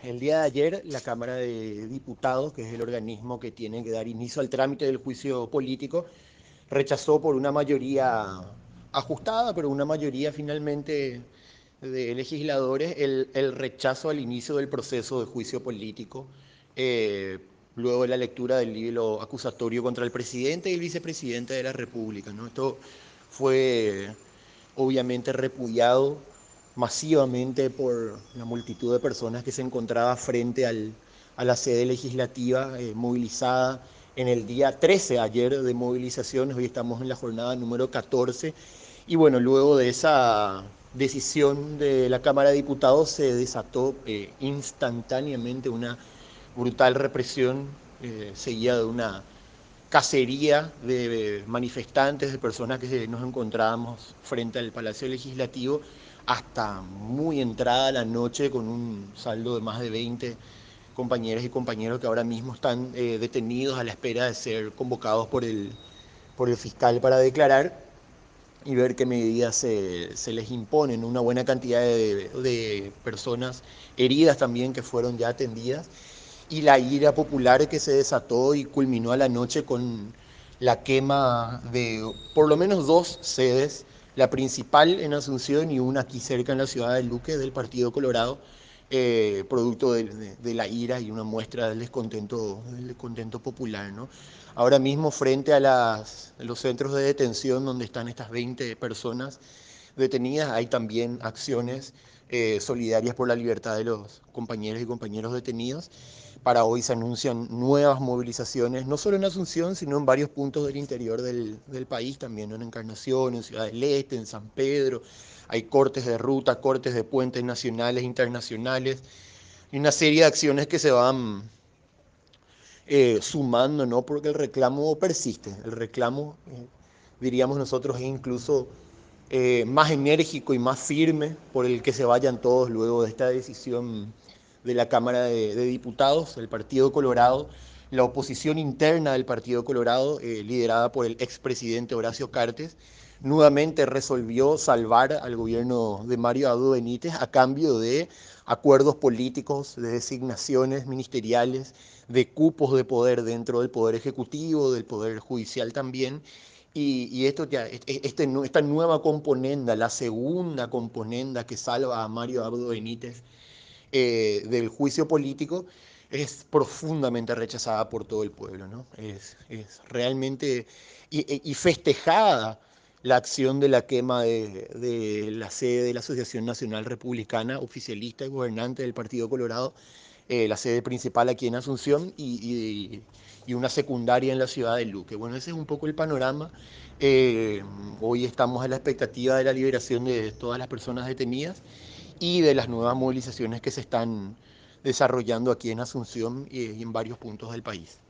El día de ayer, la Cámara de Diputados, que es el organismo que tiene que dar inicio al trámite del juicio político, rechazó por una mayoría ajustada, pero una mayoría finalmente de legisladores, el rechazo al inicio del proceso de juicio político, eh, luego de la lectura del libro acusatorio contra el presidente y el vicepresidente de la República, ¿no? Esto fue obviamente repudiado masivamente por la multitud de personas que se encontraba frente a la sede legislativa, movilizada en el día 13 ayer de movilizaciones. Hoy estamos en la jornada número 14 y bueno, luego de esa decisión de la Cámara de Diputados se desató instantáneamente una brutal represión, seguida de una cacería de manifestantes, de personas que nos encontrábamos frente al Palacio Legislativo, hasta muy entrada la noche, con un saldo de más de 20 compañeras y compañeros que ahora mismo están detenidos a la espera de ser convocados por el fiscal para declarar y ver qué medidas se les imponen. Una buena cantidad de personas heridas también que fueron ya atendidas, y la ira popular que se desató y culminó a la noche con la quema de por lo menos dos sedes, la principal en Asunción y una aquí cerca en la ciudad de Luque, del Partido Colorado, producto de la ira y una muestra del descontento popular, ¿no? Ahora mismo frente a los centros de detención donde están estas 20 personas detenidas, hay también acciones solidarias por la libertad de los compañeros y compañeros detenidos. Para hoy se anuncian nuevas movilizaciones, no solo en Asunción, sino en varios puntos del interior del país, también, ¿no? En Encarnación, en Ciudad del Este, en San Pedro. Hay cortes de ruta, cortes de puentes nacionales, internacionales, y una serie de acciones que se van sumando, ¿no? Porque el reclamo persiste, el reclamo, diríamos nosotros, es incluso más enérgico y más firme por el que se vayan todos luego de esta decisión de la Cámara de Diputados, el Partido Colorado. La oposición interna del Partido Colorado, liderada por el expresidente Horacio Cartes, nuevamente resolvió salvar al gobierno de Mario Abdo Benítez a cambio de acuerdos políticos, de designaciones ministeriales, de cupos de poder dentro del Poder Ejecutivo, del Poder Judicial también. Y esto ya, esta nueva componenda, la segunda componenda que salva a Mario Abdo Benítez del juicio político, es profundamente rechazada por todo el pueblo, ¿no? Es realmente, y festejada la acción de la quema de la sede de la Asociación Nacional Republicana, oficialista y gobernante del Partido Colorado, la sede principal aquí en Asunción y una secundaria en la ciudad de Luque. Bueno, ese es un poco el panorama. Eh, Hoy estamos a la expectativa de la liberación de todas las personas detenidas y de las nuevas movilizaciones que se están desarrollando aquí en Asunción y en varios puntos del país.